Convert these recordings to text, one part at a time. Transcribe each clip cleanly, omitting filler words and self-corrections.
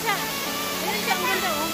siya. Ayan siya, ang ganda oh.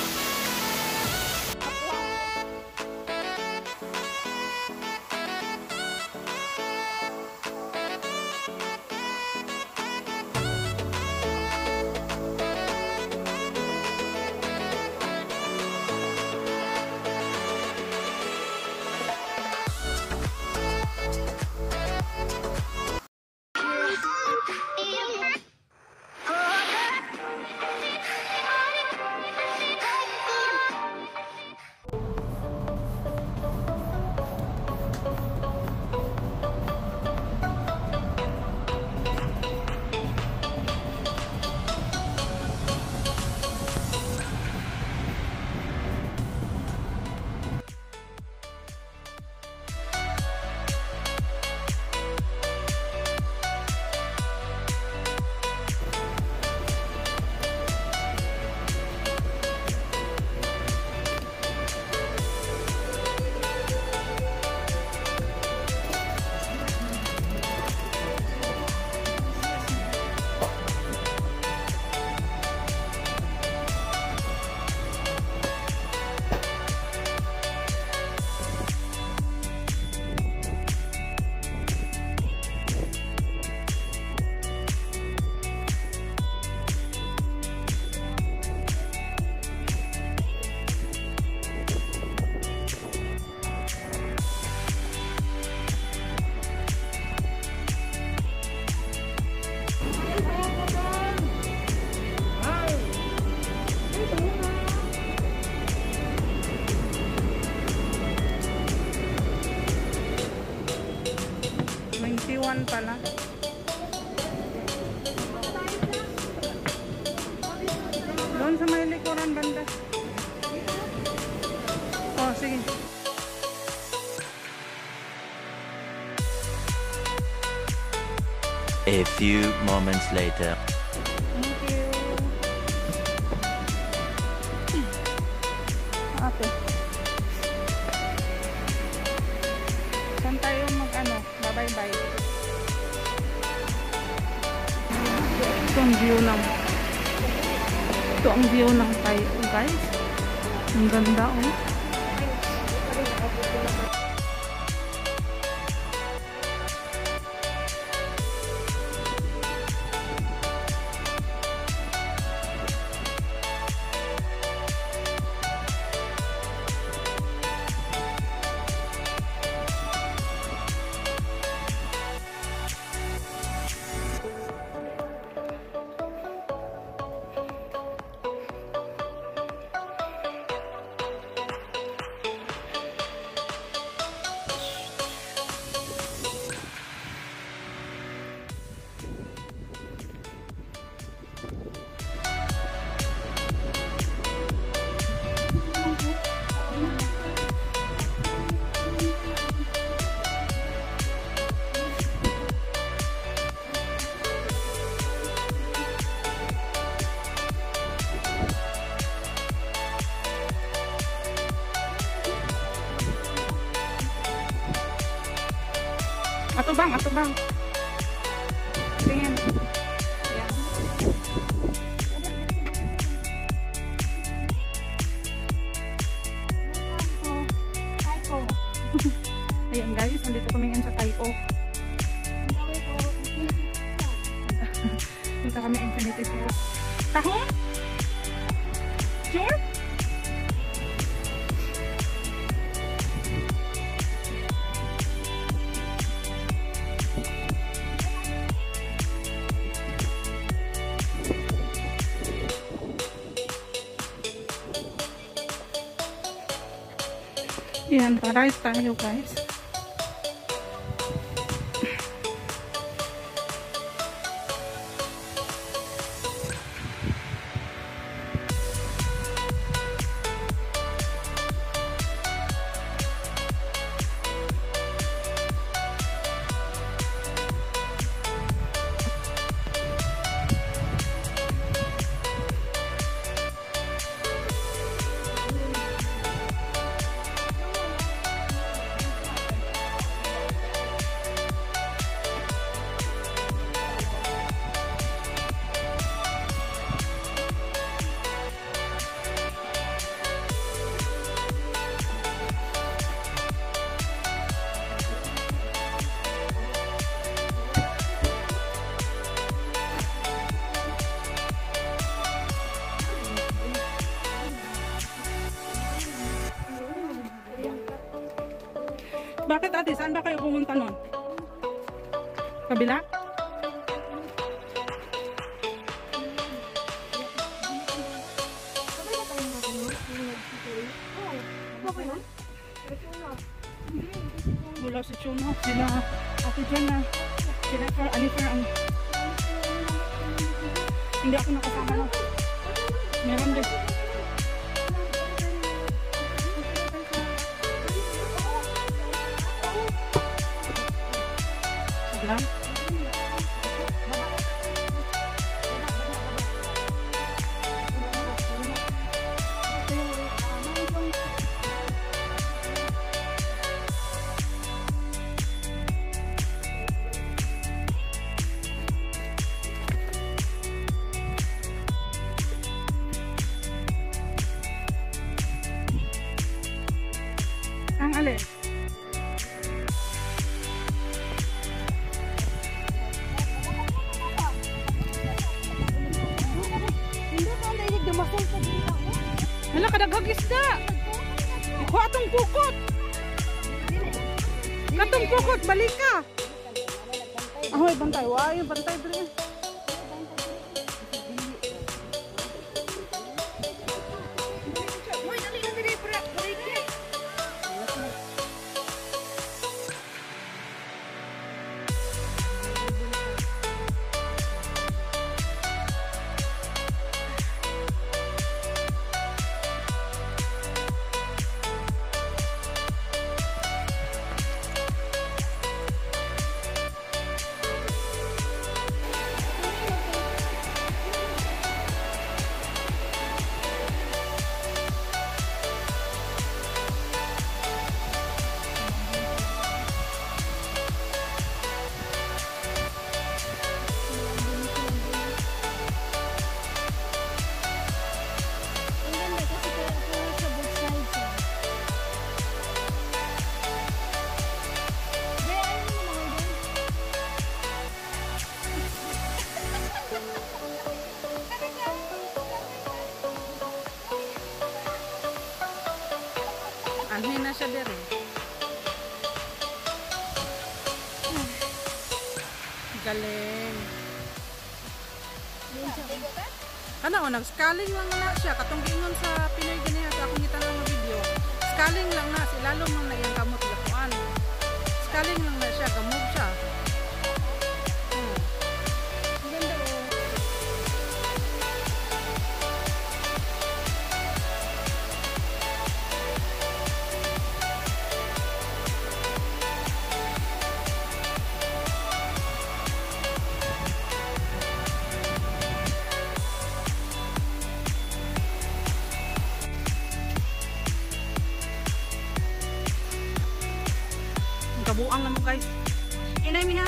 Pala. Doon sa may likuran banda. Oh, sige. A few moments later. Thank you. Ate. Saan tayo mag-ano? Bye-bye. Ito ang view ng tayo, guys. Ang ganda oh. Ato bang. Tingin. Ayan. Ayan guys, nandito kami ngayon sa Tayo. Punta kami Infinity Pool. Taho? Sure? Yan, parais tayo guys. Bakit ate? Saan ba kayo pumunta nun? Kabila? Wala si Chuna. Sila ate dyan na. Sila Alifer ang... Hindi ako nakasama no. Meron din. Lang. Ang alin? Hala, kadaghag isda. Ikuha atong kukot. Katong kukot, balik ka. Ahoy, bantay. Wow, yung bantay. Bantay. Anhin na siya dire. Galing. Ano, nag-scaling lang na siya. Katong gingon sa Pinoy ganyan sa akong kita lang na video. Scaling lang na. Lalo nang naging kamot gapuan. Scaling lang na siya. Gamog siya. Ganda o. Kabuang naman guys. Inay mi ha.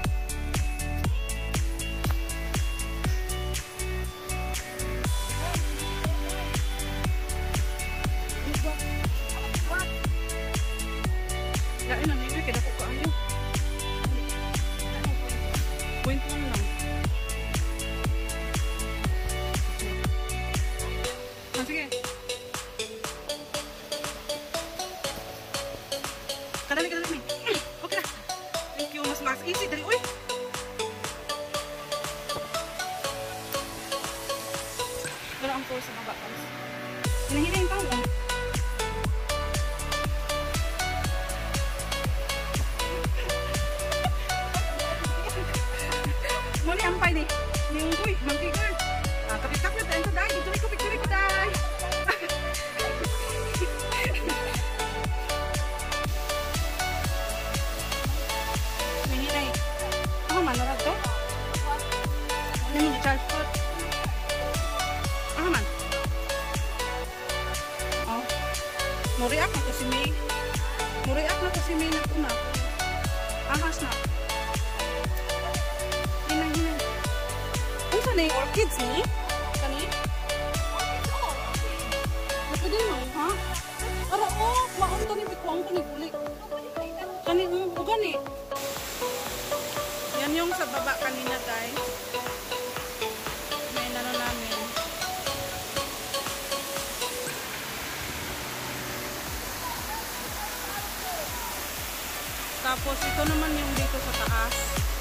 Lain na nila kaya ko kaano. Point lang lang. Sige. Kadali. Okay na. Thank you. Mas easy. Dali. Uy! Wala ang force sa baba. Hinahina yung tao. Muli ang pay ni. Ninggoy. Mangkigoy. Kapit-kapit. Ito dahil. Ito ko dahil. Manurag to? Ano yung charge foot? Man. Oh. Muriak na to si May. Na una. Ahas na. Hinay. Ano sa na yung orchids ni? Kani? Pwede mo, ha? Ara, waon to ni Bikwang to ni Kulik. Kani, gani. Yan yung sa baba kanina guys. May nano namin. Tapos ito naman yung dito sa taas.